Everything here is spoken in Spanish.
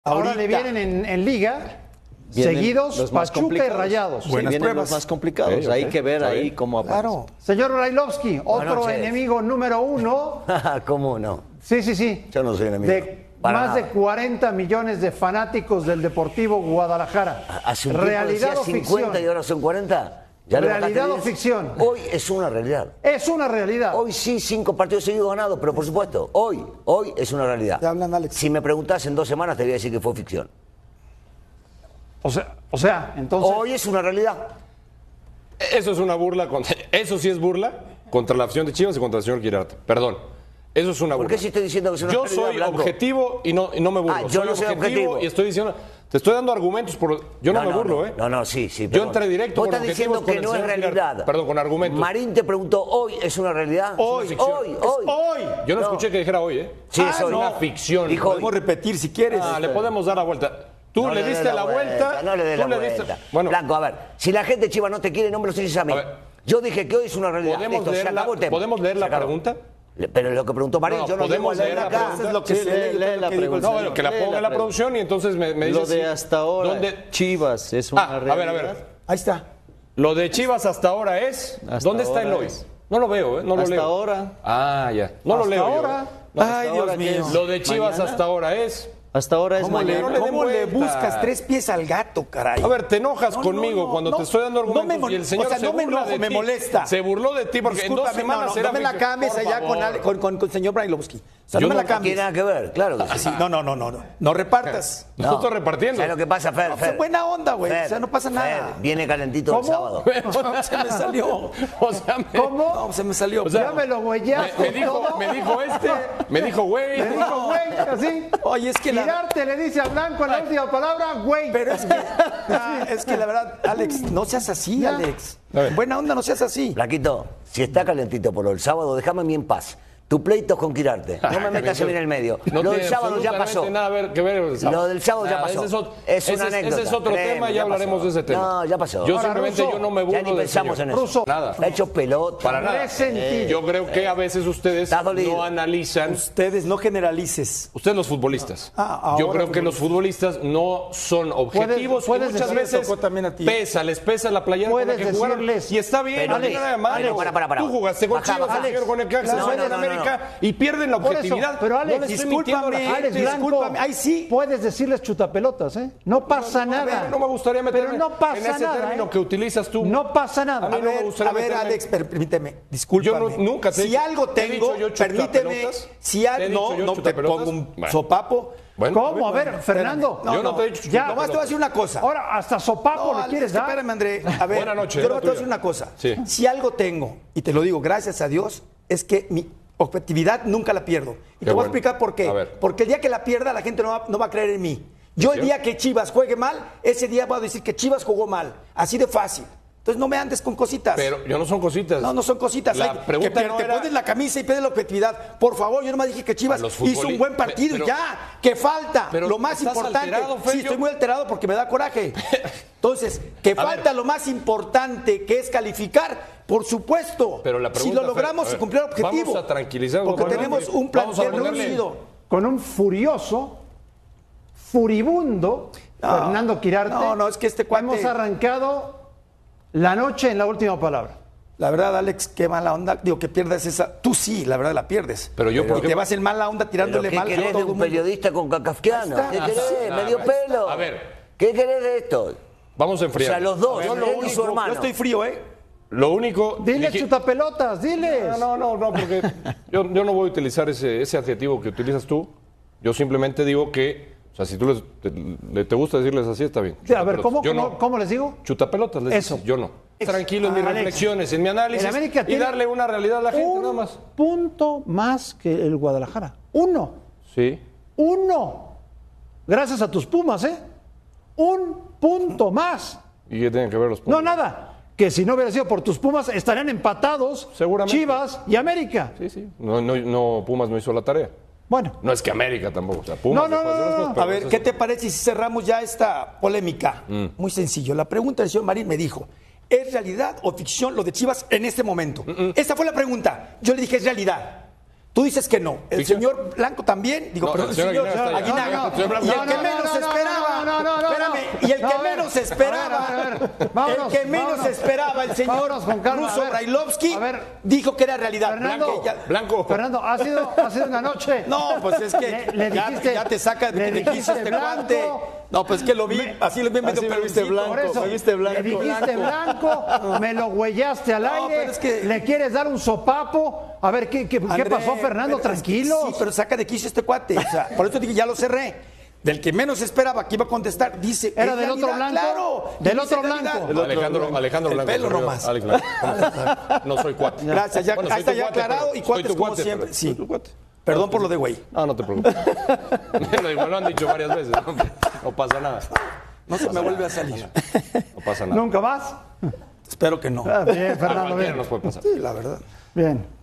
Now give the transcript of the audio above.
Ahora le vienen en Liga seguidos Pachuca y Rayados. Buenas pruebas. Los más complicados. Hay que ver ahí cómo aparece. Claro. Señor Brailovsky, otro enemigo número uno. ¿Cómo no? Sí, sí, sí. Yo no soy enemigo. De más de 40 millones de fanáticos del Deportivo Guadalajara. Hace un ¿Realidad tiempo o decía ficción? 50 y ahora son 40. ¿Ya ¿Realidad o ficción? Hoy es una realidad. Es una realidad. Hoy sí, 5 partidos seguidos ganados, pero por supuesto, hoy es una realidad. Te hablan, Alex. Si me preguntás en 2 semanas te voy a decir que fue ficción. O sea, entonces... Hoy es una realidad. Eso es una burla, eso sí es burla contra la afición de Chivas y contra el señor Quirarte. Perdón. Eso es una burla. ¿Por qué si estoy diciendo que es una Yo realidad, soy Blanco? objetivo y no me burlo. Yo no soy objetivo. Y estoy diciendo, te estoy dando argumentos yo no me burlo, ¿eh? No, sí. Yo entré directo Vos con estás diciendo objetivos que con no el es señor realidad. Quirarte. Perdón, con argumentos. Marín te preguntó, ¿hoy es una realidad? Hoy. Hoy. Yo no escuché que dijera hoy, ¿eh? Sí, es hoy. Una ficción. Dijo hoy. Podemos repetir si quieres. Le podemos dar la vuelta. Tú No le diste la vuelta. No le des la vuelta. Bueno, Blanco, a ver, si la gente Chiva no te quiere, no me lo dices a mí. Yo dije que hoy es una realidad. ¿podemos leer la pregunta? Pero es lo que preguntó Marín, yo no podemos digo leer la acá. pregunta. Eso es lo que Sí, lee la pregunta. No, bueno, que la ponga en la producción y entonces me dice. Lo de hasta ahora, ¿dónde? Chivas, es una realidad. A ver. Ahí está. Lo de Chivas hasta ahora es. Hasta ¿Dónde está el ahora hoy? es. No lo veo, ¿eh? No lo Hasta leo. ahora. Ah, ya. No lo Hasta leo ahora. yo. Ay, Dios mío. Lo de Chivas ¿Mañana? hasta ahora es. Hasta ahora es ¿Cómo, mañana. no le dé vuelta. buscas 3 pies al gato, caray? A ver, te enojas conmigo cuando te estoy dando argumentos y el señor se no me burla enojo, de me ti. molesta. Se burló de ti porque en 2 Discúlpame, semanas no me la cambies allá con el señor Brailovsky. O sea, Yo no me la no No cambies. tiene nada que ver, claro que sí. Sí, no repartas. No estoy repartiendo. ¿Sabes lo que pasa, Fer? Pues buena onda, güey. O sea, no pasa nada. Fer, viene calentito el sábado. Se me salió. O sea, ¿Cómo? No, se me salió. O sea, Ya me lo güeyaste. me dijo me dijo güey. Me dijo, güey, así. Oye, es que Quirarte le dice a Blanco en la última palabra, güey. Pero es que la verdad, Alex, no seas así, Ya. Alex. A ver. Buena onda, no seas así. Blanquito, si está calentito por el sábado, déjame a mí en paz. Tu pleito es con Quirarte. No me metas a mí en el medio. No Lo del tiene sábado ya absolutamente pasó. nada que ver el sábado. Lo del sábado ya Nada, pasó. Ese Es una anécdota. Ese es otro Créeme, tema y ya ya hablaremos pasó. de ese tema. No, ya pasó. Yo Ahora, simplemente Russo, yo no me burlo Ya ni del pensamos señor. en eso. Russo. Nada. Ha hecho pelota. Para nada. Resentido. Yo creo que a veces ustedes Está dolido. no analizan. Ustedes no generalices. Ustedes los futbolistas. Ahora Yo creo que los futbolistas no son objetivos puedes y muchas decirle, veces tocó también a ti. les pesa la playera con la Puedes que jugaron. decirles, Y está bien, pero no tiene nada de malo. para. Tú jugaste con Baja, Chivas, baja. el señor con el Caxa, No, sueñan no, en no, América y pierden la Por eso, objetividad. pero Alex, no le estoy mintiendo a la discúlpame, gente. Alex Blanco, discúlpame, ahí sí. puedes decirles chutapelotas, ¿eh? No pasa nada. No me gustaría meterme Pero no pasa en ese nada, término ¿eh? que utilizas tú. No pasa nada. A mí no me gustaría A ver, meterme. Alex, permíteme, discúlpame. Yo nunca te he Si dicho- algo ¿te he tengo, dicho yo permíteme. chutapelotas? Si ¿Te he algo, dicho yo no te chutapelotas? pongo un Bueno. sopapo. Bueno, ¿Cómo? A ver, Fernando. Yo no te he dicho Ya. Nomás te voy a decir una cosa. Ahora, hasta sopapo le Alex, quieres dar. espérame, André. A ver, Buena noche, yo era nomás te voy a tuya. decir una cosa. Sí. Si algo tengo, y te lo digo, gracias a Dios, es que mi objetividad nunca la pierdo. Y te voy bueno. a explicar por qué. A ver. Porque el día que la pierda, la gente no va a creer en mí. Yo el día que Chivas juegue mal, ese día voy a decir que Chivas jugó mal. Así de fácil. Entonces no me andes con cositas. Pero yo no son cositas. No son cositas. La Ay, pregunta que no te era- pones la camisa y pides la objetividad. Por favor, yo nomás dije que Chivas A los hizo un buen partido pero- y ya. Que falta pero lo más estás importante. alterado, Fer, Sí, yo- estoy muy alterado porque me da coraje. Entonces, que A falta ver. lo más importante, que es calificar, por supuesto. Pero la si pregunta, lo logramos, Fer, a se ver, cumplió el objetivo. vamos a tranquilizarnos. Porque Vamos a tenemos ponerle- un vamos a plantel ponerle- reducido. Con un furioso, furibundo, Fernando Quirarte. No, es que este cuate- Hemos arrancado la noche en la última palabra. La verdad, Alex, qué mala onda. Digo, que pierdas esa. Tú sí, la verdad, la pierdes. Pero yo, ¿por Y qué? te vas en mala onda ¿Pero tirándole qué mal a querés todo de el un mundo. periodista con kafkiano? Ahí ¿Qué está. querés? Ah, ¿Medio no, pelo? a ver. ¿Qué querés de esto? Vamos a O enfriar. sea, los dos, Yo él lo y único, su hermano. yo estoy frío, ¿eh? Lo único. Dile dije- chutapelotas, diles. No, porque yo no voy a utilizar ese adjetivo que utilizas tú. Yo simplemente digo que, o sea, si tú te gusta decirles así, está bien. Sí, a ver, Chutapelotas. Yo ¿cómo les digo? Chutapelotas, les Eso. dices, yo no. Tranquilo en mis Alex, reflexiones, en mi análisis el América y tiene darle una realidad a la gente, nada Un más. punto más que el Guadalajara. Uno. Sí. Gracias a tus Pumas, ¿eh? Un punto más. ¿Y qué tienen que ver los puntos? No, nada. Que si no hubiera sido por tus Pumas, estarían empatados Seguramente. Chivas y América. Sí. No, Pumas no hizo la tarea. Bueno, No es que América tampoco. O sea, Pumas No, dejó de hacer las cosas, pero A ver, eso ¿qué es- te parece si cerramos ya esta polémica? Muy sencillo. La pregunta del señor Marín me dijo, ¿es realidad o ficción lo de Chivas en este momento? Esa fue la pregunta. Yo le dije, es realidad. Tú dices que no. El ¿Ficción? señor Blanco también. Digo, No, perdón, el señor Aguinaga está allá. Aguinaga. El señor Blanco. Y el que menos esperaba. Espérame. Y el que menos esperaba. A ver, vámonos, El que menos vámonos. esperaba, el señor Vámonos con calma, Russo a ver. Brailovsky, A ver. dijo que era realidad. Fernando, Blanco. Fernando, ha sido una noche. No, pues es que Le dijiste- ya te sacas de le que te dijiste quiso este blanco. cuate. No, pues que lo vi, así lo vi medio así me viste peloncito. blanco. Por eso, me viste blanco. le dijiste blanco, me lo huellaste al No, aire, pero es que- le quieres dar un sopapo. A ver, ¿qué André, pasó, Fernando? pero es que Tranquilo. sí, pero saca de quicio este cuate. O sea, por eso dije, ya lo cerré. Del que menos esperaba que iba a contestar, dice. ¿Era es del otro realidad, blanco? Claro. Del dice otro realidad. blanco. Alejandro El Blanco. pelo corrió. nomás. Alex Blanco. No soy cuate. Gracias, ya, Bueno, ahí soy está tu ya cuate, aclarado pero y soy cuates tu como cuate, siempre. pero Sí. soy tu cuate. Perdón por lo de güey. No, no te preocupes. Igual lo han dicho varias veces. No pasa nada. No se me vuelve a salir. No pasa nada. ¿Nunca más? Espero que no. Bien, A Fernando, cualquiera bien. nos puede pasar. Sí, la verdad. Bien.